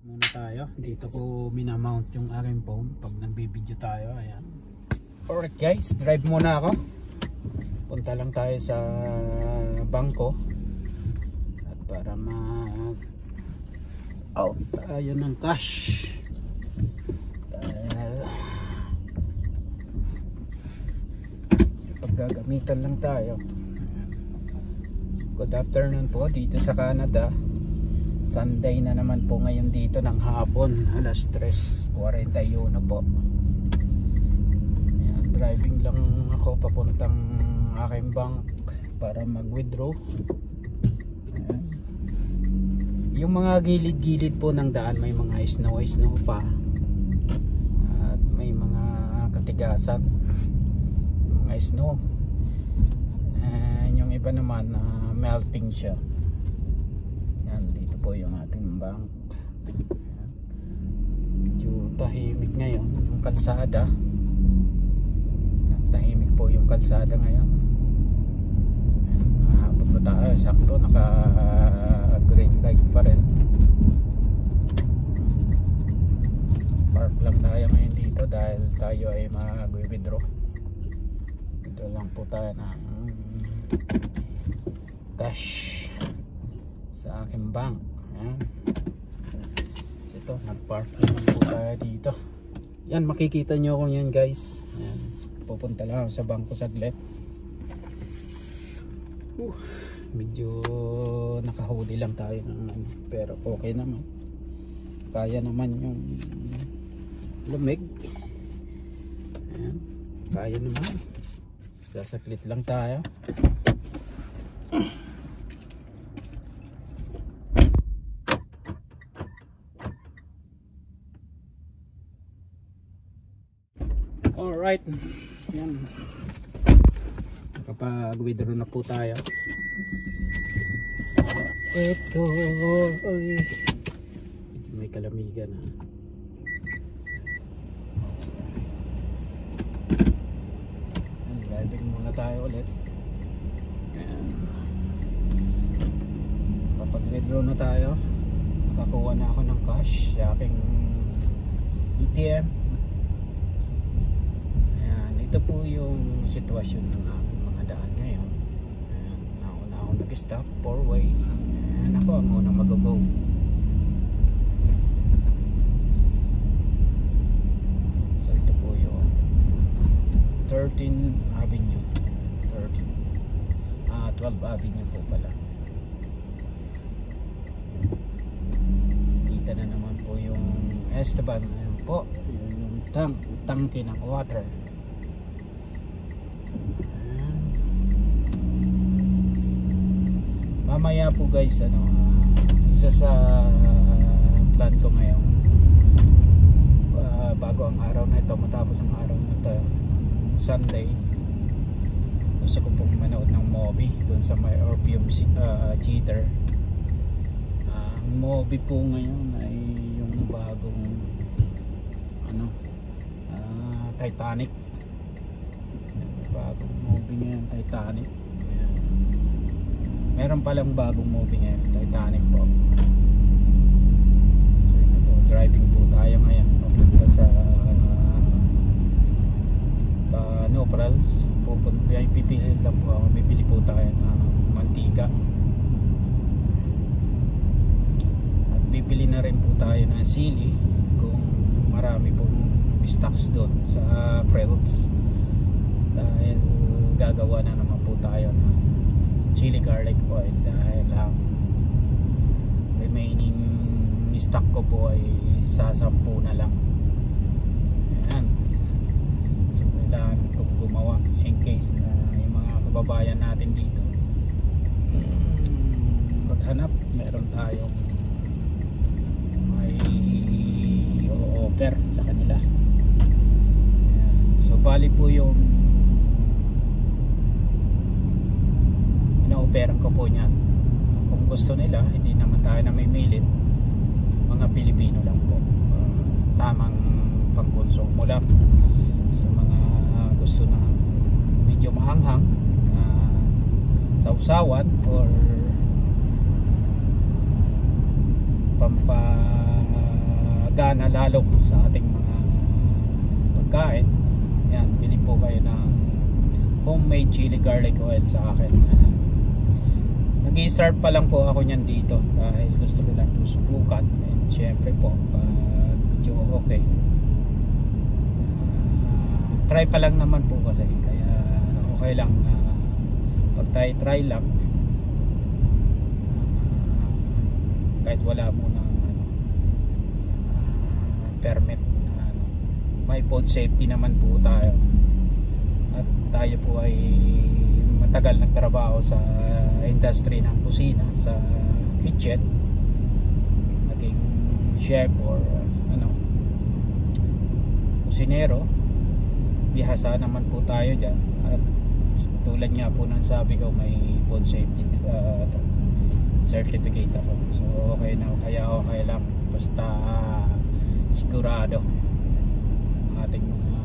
Muna tayo. Dito ko minamount yung aking phone pag nagbibideo tayo. Ayan. Alright guys, drive muna ako. Punta lang tayo sa bangko. At para mag out tayo ng cash. Dahil paggagamitan lang tayo. Good afternoon po dito sa Canada. Sunday na naman po ngayon dito ng hapon, alas 3:41 po. Ayan, driving lang ako papuntang aking bank para mag-withdraw. Ayan. Yung mga gilid-gilid po ng daan may mga snow pa at may mga katigasan, mga snow. Yung iba naman melting siya. Dito po yung ating bank. Medyo tahimik ngayon yung kalsada. Tahimik po yung kalsada ngayon. Habang pa tayo, sakto naka green light pa rin. Park lang tayo ngayon dito dahil tayo ay mag-withdraw. Ito lang po tayo ng cash sa aking bank. Ayan. So ito, nag-park naman po tayo dito. Yan, makikita nyo kung yan guys. Ayan. Pupunta lang ako sa bangko saglit. Medyo nakahuli lang tayo ng, pero okay naman. Kaya naman yung lumig. Ayan. Kaya naman. Sasaklit lang tayo. Alright, yan. Nakapag-withdraw na po tayo. Ito, oy. May kalamigan ha. Driving muna tayo ulit. Yan. Kapag-withdraw na tayo, nakakuha na ako ng cash sa aking ATM. Ito po yung sitwasyon ng aking mga daan ngayon. Nauna ako nag-stop 4-way. Ako ang unang mag-go. So ito po yung 13th Avenue. 12th Avenue po pala. Kita na naman po yung Esteban. Ayan po yung tangke ng water. Mamaya po guys, isa sa plan ko ngayon, bago ang araw na ito, matapos ang araw na ito, Sunday, gusto ko pong manood ng movie doon sa may Orpheum Theater. Ang movie po ngayon ay yung bagong Titanic. Bagong movie ngayon, Titanic. Meron palang bagong movie ngayon, Titanic po. So ito po, driving po tayo ngayon papunta sa Noprals. Pipili lang po ako, bibili po tayo ng mantika. At bibili na rin po tayo ng sili kung marami pong stocks doon sa Prelts. Dahil gagawa na naman po tayo ng chili garlic oil dahil ang remaining stock ko po ay sasampu na lang. Ayan. So kailangan itong gumawa in case na yung mga kababayan natin dito maghanap, meron tayong may offer sa kanila. Ayan. So bali po yung ina-operan ko po niyan. Kung gusto nila, hindi naman tayo namimilit, mga Pilipino lang po, tamang pangkonsumo lang. Sa mga gusto na medyo mahanghang, sausawan or gagana lalo sa ating mga pagkain. Yan, bili po kayo ng homemade chili garlic oil sa akin. Nag-i-start pa lang po ako niyan dito dahil gusto ko lang ito subukan. And syempre po pag medyo okay, try pa lang naman po kasi, kaya okay lang pag tayo try lang, kahit wala muna permit, may food safety naman po tayo, at tayo po ay matagal nagtrabaho sa industry ng kusina, sa kitchen, naging chef or kusinero. Bihasa naman po tayo dyan, at tulad nga po ng sabi ko, may food safety certificate ako, so okay na, kaya okay lang, basta sigurado ating mga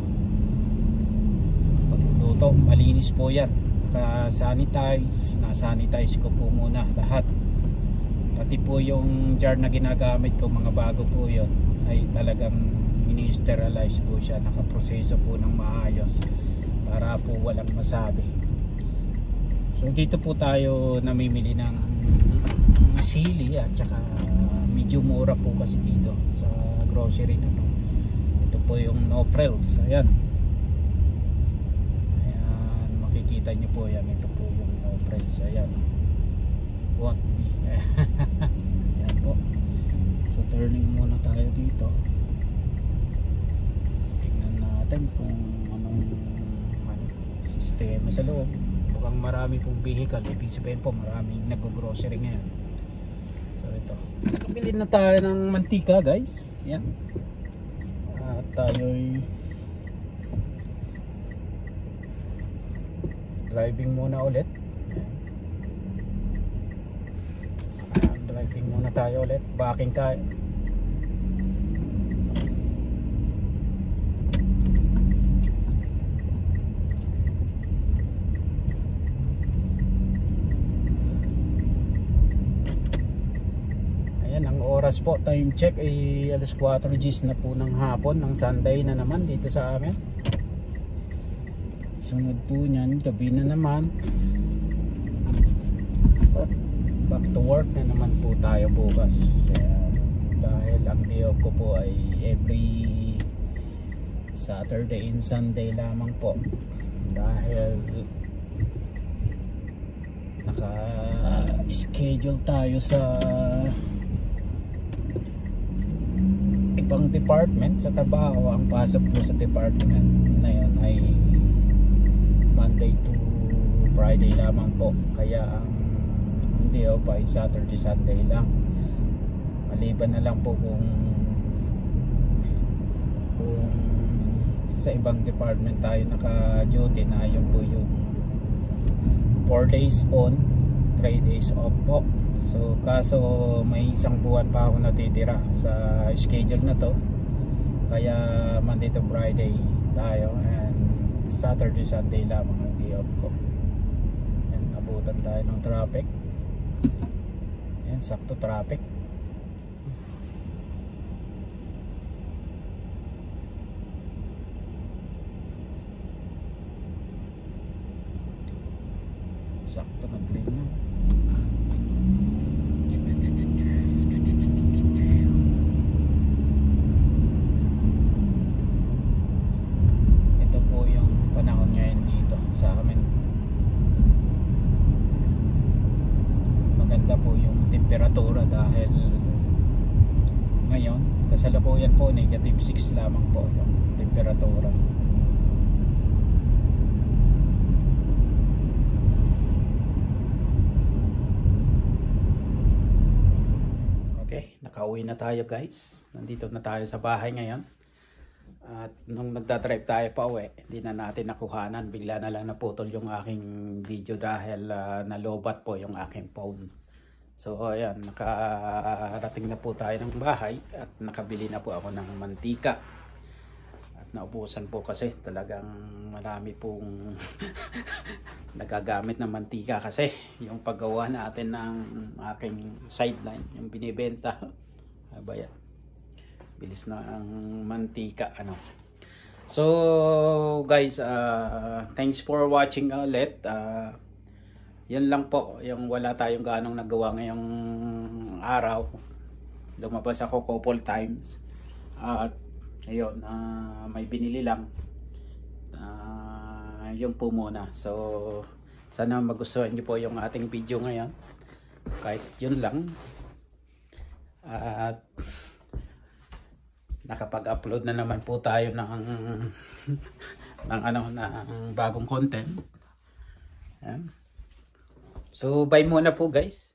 pagluluto malinis po yan, na-sanitize ko po muna lahat, pati po yung jar na ginagamit ko, mga bago po yun, ay talagang ini-sterilize po siya, nakaproseso po ng maayos para po walang masabi. So dito po tayo namimili ng sili, at saka medyo mura po kasi dito sa grocery na to. Ito po yung no frills, ayan, makikita nyo po yan, ito po yung no frills, ayan, won't be ayan po. So turning muna tayo dito, tingnan natin kung anong sistema sa loob. Mukhang marami pong vehicle, ibig sabihin po maraming nag-grocery ngayon. So ito, bili na tayo ng mantika guys, yan, at tayo'y driving muna ulit. Driving muna tayo ulit, backing tayo. Oras po, time check ay alas 4 Gs na po ng hapon, ng Sunday na naman dito sa amin. Sunod po nyan, gabi na naman, back to work na naman po tayo bukas, dahil ang day off ko po ay every Saturday and Sunday lamang po, dahil naka-schedule tayo sa ibang department sa trabaho. Ang pasok po sa department na yun ay Monday to Friday lamang po, kaya ang day off ay Saturday Sunday lang, maliban na lang po kung sa ibang department tayo naka-duty na, yun po yung 4 days on, 3 days off po. So kaso may isang buwan pa ako natitira sa schedule na to, kaya Monday to Friday tayo, and Saturday Sunday lamang ang day off ko. And abutan tayo ng traffic, and sakto traffic. Sakto nag-green na. Ito po yung panahon ngayon dito sa amin. Maganda po yung temperatura dahil ngayon kasalukuyan po -6 lamang po yung temperatura. Nakauwi na tayo guys, nandito na tayo sa bahay ngayon, at nung nagdadrive tayo pa uwi, hindi na natin nakuhanan, bigla na lang naputol yung aking video dahil nalobat po yung aking phone. So ayan, nakarating na po tayo ng bahay at nakabili na po ako ng mantika. Naubusan po kasi talagang marami pong nagagamit ng mantika kasi yung paggawa natin ng aking sideline, yung binibenta, abaya, bilis na ang mantika ano. So guys, thanks for watching ulit. Yan lang po, yung wala tayong ganong nagawa ngayong araw. Lumabas ako couple times at ayun, may binili lang. Yun po muna. So sana magustuhan niyo po yung ating video ngayon, kahit yun lang. At nakapag-upload na naman po tayo ng ng bagong content. Ayan. So bye muna po guys.